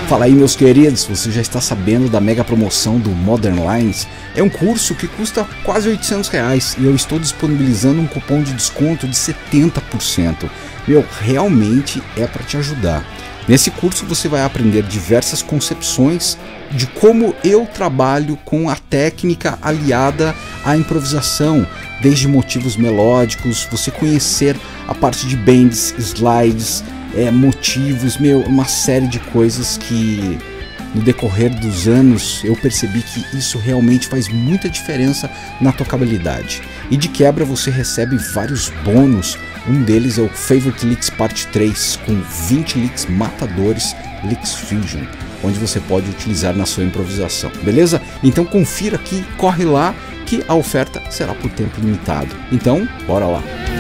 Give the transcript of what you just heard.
Fala aí, meus queridos, você já está sabendo da mega promoção do Modern Lines? É um curso que custa quase R$800 e eu estou disponibilizando um cupom de desconto de 70%. Realmente é para te ajudar. Nesse curso você vai aprender diversas concepções de como eu trabalho com a técnica aliada à improvisação, desde motivos melódicos, você conhecer a parte de bends, slides, motivos, uma série de coisas que no decorrer dos anos eu percebi que isso realmente faz muita diferença na tocabilidade. E de quebra você recebe vários bônus, um deles é o Favorite Licks Parte 3, com 20 licks matadores, Licks Fusion, onde você pode utilizar na sua improvisação, beleza? Então confira aqui, corre lá, que a oferta será por tempo limitado. Então, bora lá!